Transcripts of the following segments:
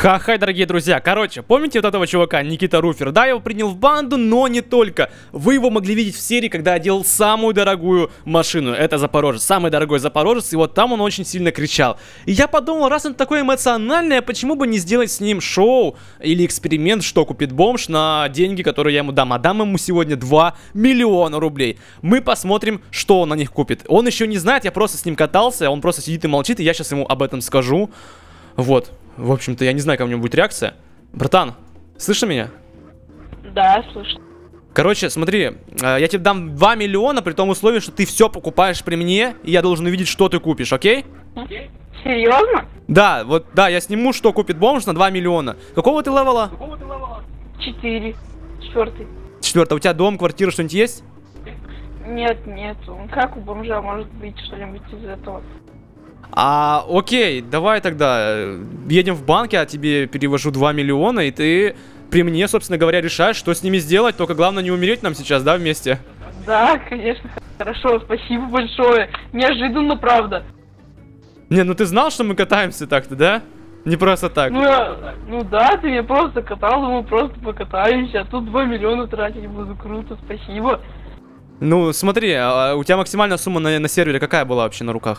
Ха-ха, дорогие друзья. Короче, помните вот этого чувака, Никита Руфер? Да, я его принял в банду, но не только. Вы его могли видеть в серии, когда я делал самую дорогую машину. Это Запорожец, самый дорогой Запорожец. И вот там он очень сильно кричал. И я подумал, раз он такой эмоциональный, почему бы не сделать с ним шоу или эксперимент, что купит бомж на деньги, которые я ему дам. А дам ему сегодня 2 миллиона рублей. Мы посмотрим, что он на них купит. Он еще не знает, я просто с ним катался, он просто сидит и молчит, и я сейчас ему об этом скажу. Вот. В общем-то, я не знаю, как у него будет реакция. Братан, слышишь меня? Да, слышу. Короче, смотри, я тебе дам 2 миллиона при том условии, что ты все покупаешь при мне, и я должен увидеть, что ты купишь, окей? Серьезно? Да, вот, да, я сниму, что купит бомж на 2 миллиона. Какого ты левела? 4. 4. 4. У тебя дом, квартира, что-нибудь есть? Нет. Как у бомжа может быть что-нибудь из этого? Окей, давай тогда едем в банк, я тебе перевожу 2 миллиона, и ты при мне, собственно говоря, решаешь, что с ними сделать. Только главное не умереть нам сейчас, да, вместе? Да, конечно. Хорошо, спасибо большое. Неожиданно, правда. Не, ну ты знал, что мы катаемся так-то, да? Не просто так. Ну да, ты меня просто катал, мы просто покатаемся, а тут 2 миллиона тратить буду. Круто, спасибо. Ну, смотри, у тебя максимальная сумма на сервере какая была вообще на руках?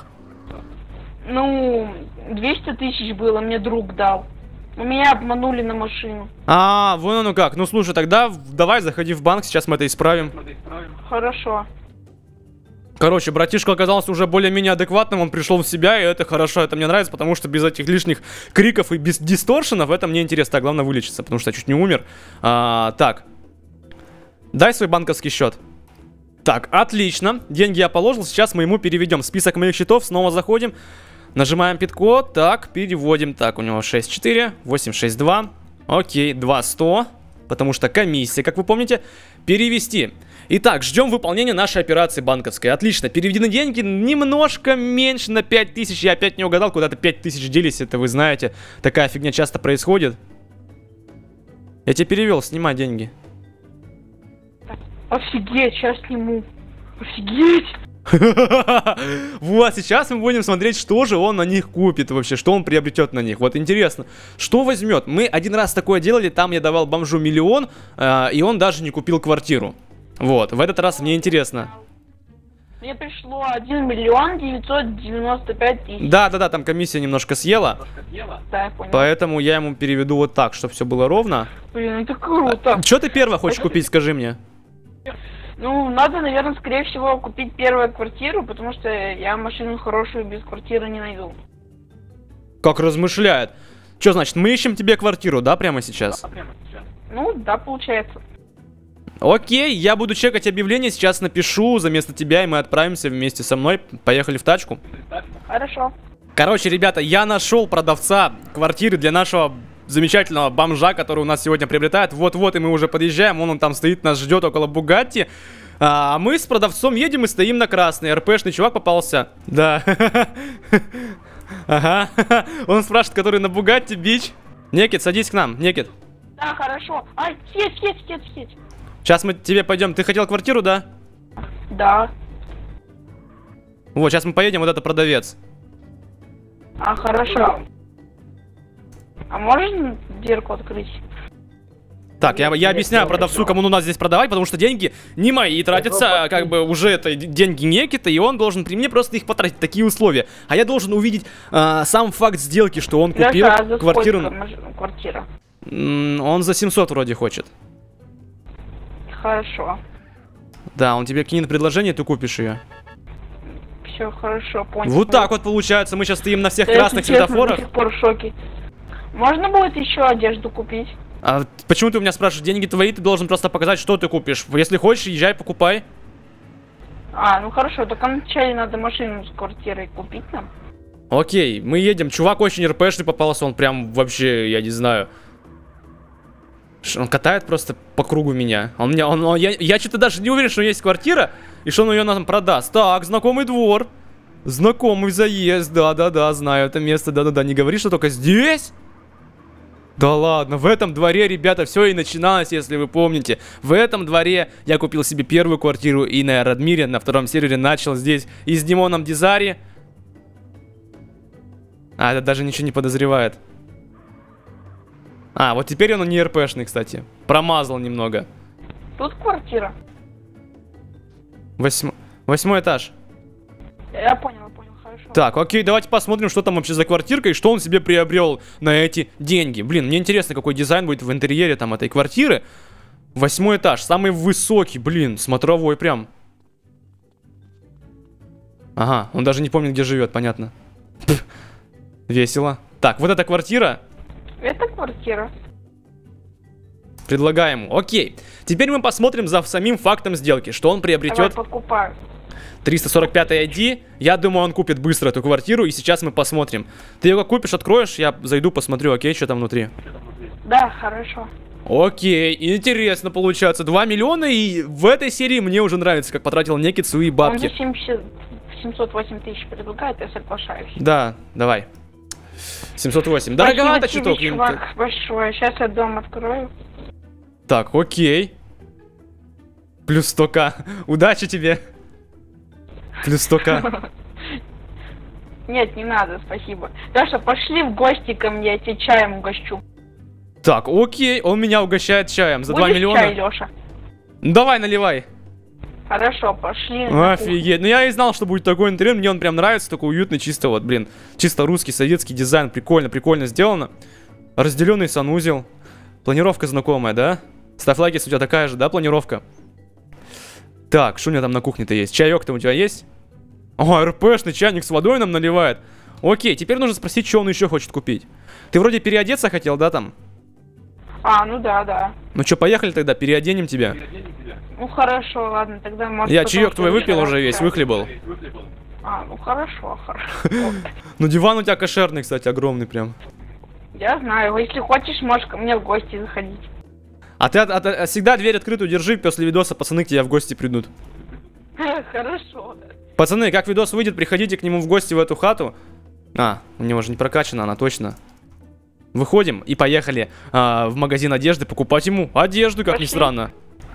Ну, 200 тысяч было, мне друг дал. Меня обманули на машину. Вон оно как. Ну, слушай, тогда давай заходи в банк, сейчас мы это исправим. Хорошо. Короче, братишка оказался уже более-менее адекватным, он пришел в себя, и это хорошо, это мне нравится, потому что без этих лишних криков и без дисторшенов это мне интересно. Так, главное вылечиться, потому что я чуть не умер. Так. Дай свой банковский счет. Так, отлично. Деньги я положил, сейчас мы ему переведем. Список моих счетов, снова заходим. Нажимаем пин-код, так, переводим. Так, у него 64862. Окей, 2100. Потому что комиссия, как вы помните. Перевести. Итак, ждем выполнения нашей операции банковской. Отлично, переведены деньги немножко меньше на 5000. Я опять не угадал, куда-то 5000 делись, это вы знаете. Такая фигня часто происходит. Я тебе перевел, снимай деньги. Офигеть, сейчас сниму. Офигеть! Вот, сейчас мы будем смотреть, что же он на них купит вообще, что он приобретет на них. Вот интересно, что возьмет. Мы один раз такое делали, там я давал бомжу 1 миллион, и он даже не купил квартиру. Вот, в этот раз мне интересно. Мне пришло 1 миллион 995 тысяч. Да, там комиссия немножко съела. Да, я понял. Поэтому я ему переведу вот так, чтобы все было ровно. Блин, это круто. Что ты первое хочешь купить, скажи мне? Ну, надо, наверное, скорее всего, купить первую квартиру, потому что я машину хорошую без квартиры не найду. Как размышляет. Что значит, мы ищем тебе квартиру, да, прямо сейчас? Ну, да, получается. Окей, я буду чекать объявление, сейчас напишу за место тебя, и мы отправимся вместе со мной. Поехали в тачку. Хорошо. Короче, ребята, я нашел продавца квартиры для нашего замечательного бомжа, который у нас сегодня приобретает. Вот-вот, и мы уже подъезжаем, он там стоит, нас ждет около Бугатти. А мы с продавцом едем и стоим на красный. РПшный чувак попался. Да. Ага. Он спрашивает, который на Бугатти, бич. Некит, садись к нам, Некит. Да, хорошо. Ай, сеть. Сейчас мы тебе пойдем. Ты хотел квартиру, да? Да. Вот, сейчас мы поедем, вот это продавец. Хорошо. А можно дверку открыть? Так, я объясняю продавцу, кому у нас здесь продавать, потому что деньги не мои тратятся, как бы уже это деньги Некита, и он должен при мне просто их потратить, такие условия. А я должен увидеть сам факт сделки, что он купил квартиру. Квартира? Он за 700 вроде хочет. Хорошо. Да, он тебе кинет предложение, ты купишь ее. Все хорошо, понял. Вот так вот получается, мы сейчас стоим на всех красных светофорах. Я до сих пор в шоке. Можно будет еще одежду купить? А почему ты у меня спрашиваешь? Деньги твои, ты должен просто показать, что ты купишь. Если хочешь, езжай, покупай. Ну хорошо, только вначале надо машину с квартирой купить нам. Окей, мы едем. Чувак очень РПшный попался, он прям вообще, я не знаю. Он катает просто по кругу меня. Я что-то даже не уверен, что у него есть квартира и что он ее нам продаст. Так, знакомый двор. Знакомый заезд, да, знаю это место, да, не говори, что только здесь. Да ладно, в этом дворе, ребята, все и начиналось, если вы помните. В этом дворе я купил себе первую квартиру и на Радмире, на втором сервере начал здесь и с Димоном Дизари. Это даже ничего не подозревает. А, вот теперь он не РПшный, кстати. Промазал немного. Тут квартира. Восьмой этаж. Я понял, хорошо. Так, окей, давайте посмотрим, что там вообще за квартирка и что он себе приобрел на эти деньги. Блин, мне интересно, какой дизайн будет в интерьере там этой квартиры. 8 этаж, самый высокий, блин, смотровой прям. Ага, он даже не помнит, где живет, понятно. Весело. Так, вот эта квартира. Это квартира. Предлагаем. Окей. Теперь мы посмотрим за самим фактом сделки, что он приобретет. Давай покупаю. 345 ID. Я думаю, он купит быстро эту квартиру, и сейчас мы посмотрим. Ты ее как купишь, откроешь, я зайду, посмотрю, окей, что там внутри. Да, хорошо. Окей, интересно получается. 2 миллиона, и в этой серии мне уже нравится, как потратил Некит свои бабки. Он за 708 тысяч предлагает, я соглашаюсь. Да, давай. 708. Дороговато чуток. Чувак, большое. Сейчас я дом открою. Так, окей. Плюс 100к. Удачи тебе. Плюс 100к. Нет, не надо, спасибо. Даша, пошли в гости ко мне, я тебе чаем угощу. Так, окей, он меня угощает чаем за 2 миллиона. Чай, Леша? Давай, наливай. Хорошо, пошли. Офигеть, ну я и знал, что будет такой интерьер, мне он прям нравится, такой уютный, чисто вот, блин, чисто русский, советский дизайн, прикольно, прикольно сделано. Разделенный санузел. Планировка знакомая, да? Ставь лайк, если у тебя такая же, да, планировка? Так, что у меня там на кухне-то есть? Чаек-то у тебя есть? О, РПшный чайник с водой нам наливает. Окей, теперь нужно спросить, что он еще хочет купить. Ты вроде переодеться хотел, да, там? А, ну да. Ну что, поехали тогда, переоденем тебя. Ну хорошо, ладно, тогда может... Я чаек твой выпил уже весь, выхлебал. А, ну хорошо. Ну диван у тебя кошерный, кстати, огромный прям. Я знаю, если хочешь, можешь ко мне в гости заходить. А ты всегда дверь открытую держи, после видоса пацаны к тебе в гости придут. Хорошо. Пацаны, как видос выйдет, приходите к нему в гости в эту хату. А, у него же не прокачана, она точно. Выходим и поехали в магазин одежды покупать ему одежду, как ни странно.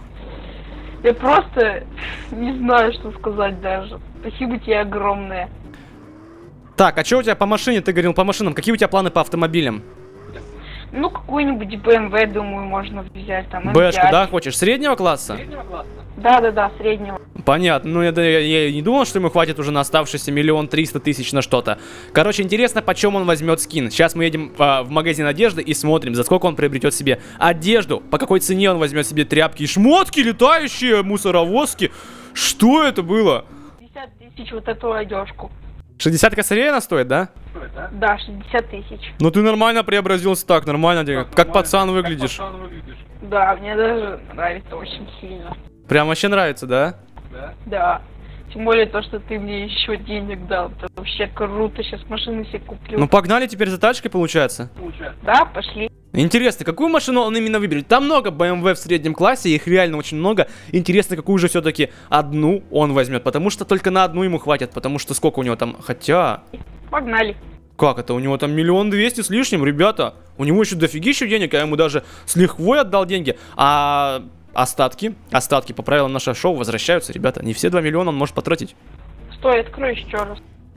Я просто не знаю, что сказать даже. Спасибо тебе огромное. Так, а что у тебя по машине? Ты говорил по машинам. Какие у тебя планы по автомобилям? Ну, какой-нибудь BMW, думаю, можно взять там. Бэшку, да, хочешь? Среднего класса? Да, среднего. Понятно. Ну, я не думал, что ему хватит уже на оставшийся 1 300 000 на что-то. Короче, интересно, почем он возьмет скин. Сейчас мы едем в магазин одежды и смотрим, за сколько он приобретет себе одежду, по какой цене он возьмет себе тряпки и шмотки, летающие, мусоровозки. Что это было? 50 000 вот эту одежку. 60 косарей она стоит, да? Да, 60 000. Ну ты нормально преобразился так, нормально, как пацан выглядишь. Да, мне даже нравится очень сильно. Прям вообще нравится, да? Да. Тем более то, что ты мне еще денег дал. Это вообще круто, сейчас машину себе куплю. Ну погнали теперь за тачкой, получается? Да, пошли. Интересно, какую машину он именно выберет? Там много BMW в среднем классе, их реально очень много. Интересно, какую же все-таки одну он возьмет, потому что только на одну ему хватит, потому что сколько у него там, хотя... Погнали. Как это? У него там 1 200 000 с лишним, ребята. У него еще дофигища денег, я ему даже с лихвой отдал деньги. А остатки по правилам нашего шоу возвращаются, ребята. Не все 2 миллиона он может потратить. Стой, открой еще раз.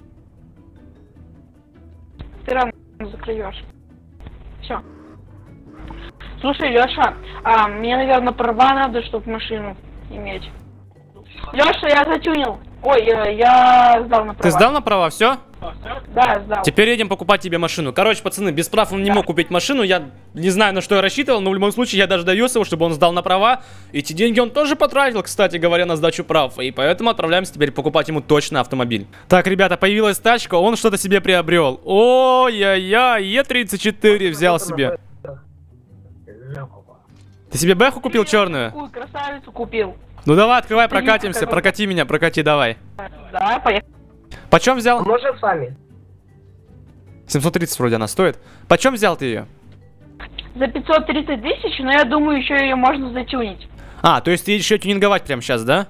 Ты рано заклюешь. Все. Слушай, Леша, мне, наверное, права надо, чтобы машину иметь. Леша, я затюнил. Ой, я сдал на права. Ты сдал на права, все? Да, сдал. Теперь едем покупать тебе машину. Короче, пацаны, без прав он не мог купить машину. Я не знаю, на что я рассчитывал, но в любом случае я даже довез его, чтобы он сдал на права. Эти деньги он тоже потратил, кстати говоря, на сдачу прав. И поэтому отправляемся теперь покупать ему точно автомобиль. Так, ребята, появилась тачка, он что-то себе приобрел. Ой-яй-яй, Е34 взял себе. Ты себе бэху купил черную? Какую красавицу купил. Ну давай, открывай, прокатимся. Прокати меня, прокати, давай. Да, поехали. Почем взял? Можно с вами? 730 вроде она стоит. Почем взял ты ее? За 530 000, но я думаю, еще ее можно затюнить. А, то есть ты едешь ее тюнинговать прямо сейчас, да?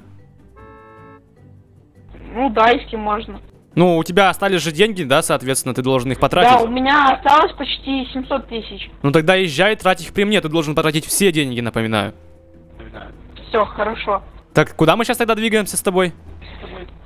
Ну да, если можно. Ну, у тебя остались же деньги, да, соответственно, ты должен их потратить. Да, у меня осталось почти 700 000. Ну тогда езжай, трать их при мне, ты должен потратить все деньги, напоминаю. Все, хорошо. Так, куда мы сейчас тогда двигаемся с тобой?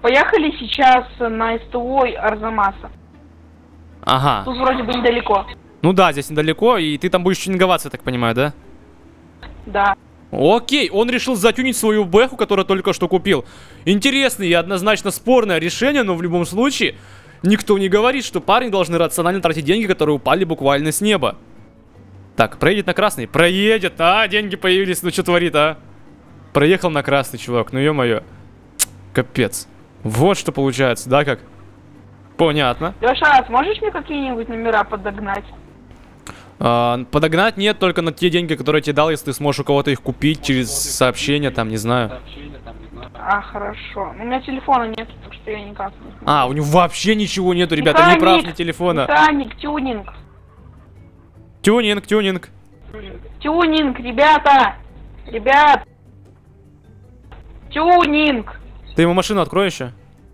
Поехали сейчас на СТО Арзамаса. Ага. Тут вроде бы недалеко. Ну да, здесь недалеко, и ты там будешь тюнинговаться, я так понимаю, да? Да. Окей, он решил затюнить свою бэху, которую только что купил. Интересное и однозначно спорное решение, но в любом случае никто не говорит, что парни должны рационально тратить деньги, которые упали буквально с неба. Так, проедет на красный? Проедет, деньги появились, ну что творит, Проехал на красный, чувак, ну ё-моё. Капец. Вот что получается, да, как? Понятно. Леша, сможешь мне какие-нибудь номера подогнать? Подогнать нет, только на те деньги, которые я тебе дал, если ты сможешь у кого-то их купить через сообщение, там, не знаю. Хорошо. У меня телефона нет, так что я никак не смогу. У него вообще ничего нету, ребята, не прав, ни телефона. Механик, тюнинг. Тюнинг. Тюнинг, ребята! Ребят! Тюнинг! Ты ему машину открой еще?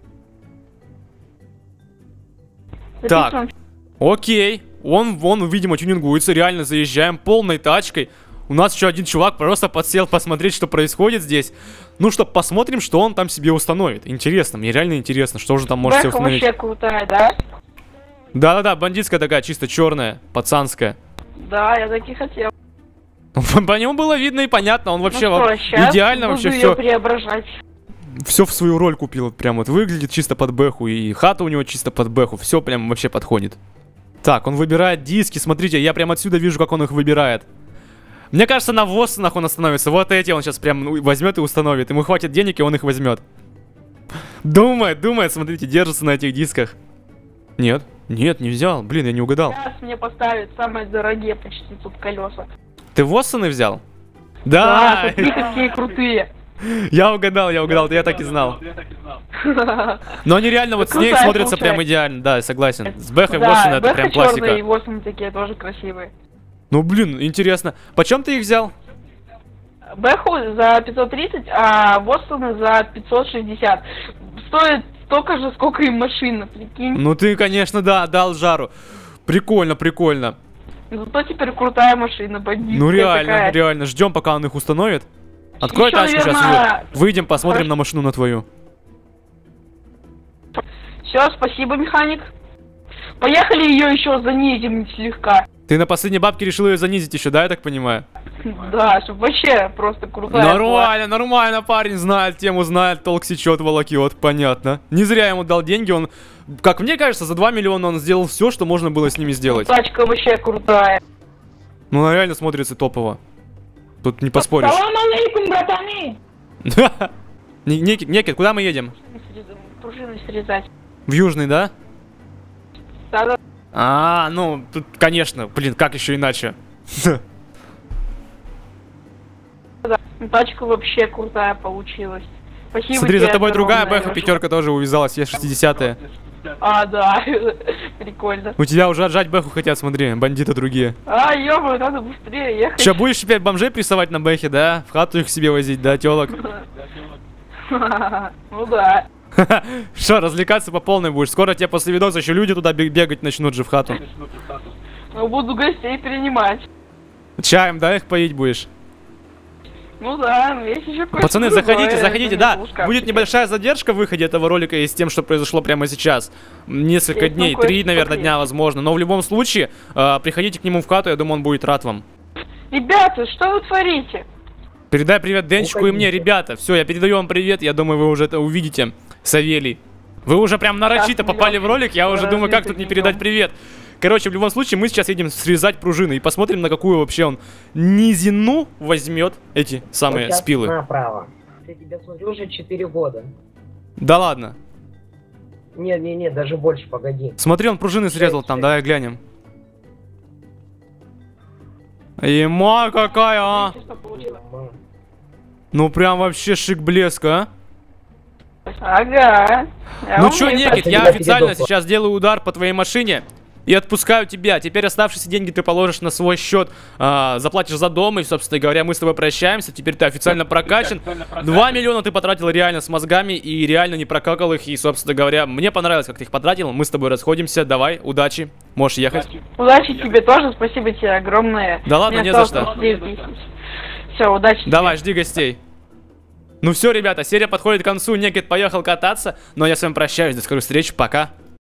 Так, окей. Он, видимо, тюнингуется, реально заезжаем полной тачкой. У нас еще один чувак просто подсел посмотреть, что происходит здесь. Ну что, посмотрим, что он там себе установит. Интересно, мне реально интересно, что же там может себе установить. Вообще крутая, да? Да-да-да, бандитская такая, чисто черная, пацанская. Да, я так и хотел. По нему было видно и понятно, он вообще идеально вообще все преображать. Все в свою роль купил, прям вот выглядит чисто под бэху, и хата у него чисто под бэху, все прям вообще подходит. Так, он выбирает диски, смотрите, я прям отсюда вижу, как он их выбирает. Мне кажется, на Воссонах он остановится, вот эти он сейчас прям возьмет и установит, ему хватит денег, и он их возьмет. Думает, смотрите, держится на этих дисках. Нет, не взял, блин, я не угадал. Сейчас мне поставят самые дорогие почти тут колеса. Ты Воссоны взял? Да! Смотри, какие крутые. Я угадал, я так и знал. Но они реально вот с ней смотрятся прям идеально, да, согласен. С бэхой Воссона это прям классика. И Воссоны такие тоже красивые. Ну блин, интересно. Почем ты их взял? Бэху за 530, а Воссоны за 560. Стоит столько же, сколько и машина, прикинь. Ну ты, конечно, да, дал жару. Прикольно. Зато теперь крутая машина, бандитская. Ну реально, такая. реально. Ждем, пока он их установит. Открой Еще, тачку, наверное, сейчас выйдем, посмотрим на машину на твою. Все, спасибо, механик. Поехали ее еще занизим слегка. Ты на последней бабке решил ее занизить еще, да, я так понимаю? Да, чтобы вообще просто крутая. Нормально, парень знает тему, знает, толк сечет, волокет, понятно. Не зря ему дал деньги, он, как мне кажется, за 2 миллиона он сделал все, что можно было с ними сделать. Тачка вообще крутая. Ну, она реально смотрится топово. Тут не поспоришь. Салам алейкум, братаны! Некит, куда мы едем? Пружины срезать. В Южный, да? Да. Ну, тут, конечно, блин, как еще иначе? Да. Тачка вообще крутая получилась. Спасибо. Смотри, за тобой огромное, другая бэха, пятерка тоже увязалась, есть 60-е. Да, прикольно. У тебя уже отжать бэху хотят, смотри, бандиты другие. Ёбаный, надо быстрее ехать. Че, будешь теперь бомжей прессовать на бэхе, да? В хату их себе возить, да, телок? Ну да. Что, развлекаться по полной будешь? Скоро тебе после видоса еще люди туда бегать начнут же в хату. Ну, буду гостей принимать. Чаем, да, их поить будешь? Ну да, ну есть еще кое-что. Пацаны, другое, заходите, да. Будет небольшая задержка в выходе этого ролика и с тем, что произошло прямо сейчас. Несколько Есть, дней, ну, 3, наверное, кое-что дня, возможно. Но в любом случае, приходите к нему в хату, я думаю, он будет рад вам. Ребята, что вы творите? Передай привет Денчику и мне, ребята. Все, я передаю вам привет, я думаю, вы уже это увидите. Савелий. Вы уже прям нарочито попали в ролик, я уже думаю, как тут не передать привет. Короче, в любом случае, мы сейчас едем срезать пружины и посмотрим, на какую вообще он низину возьмет эти самые вот спилы. Направо. Я тебя смотрю уже 4 года. Да ладно. Нет, даже больше, погоди. Смотри, он пружины срезал там, давай глянем. Ема какая, а! Ну прям вообще шик-блеск, а? Ага. Ну чё, Некит, я официально сейчас делаю удар по твоей машине и отпускаю тебя. Теперь оставшиеся деньги ты положишь на свой счет, заплатишь за дом, и, собственно говоря, мы с тобой прощаемся. Теперь ты официально прокачан. 2 миллиона ты потратил реально с мозгами и реально не прокакал их. И, собственно говоря, мне понравилось, как ты их потратил. Мы с тобой расходимся. Давай, удачи. Можешь ехать. Удачи тебе тоже, спасибо тебе огромное. Да ладно, не за что. Все, удачи. Давай, жди гостей. Ну все, ребята, серия подходит к концу. Некит поехал кататься. Но я с вами прощаюсь. До скорых встреч. Пока.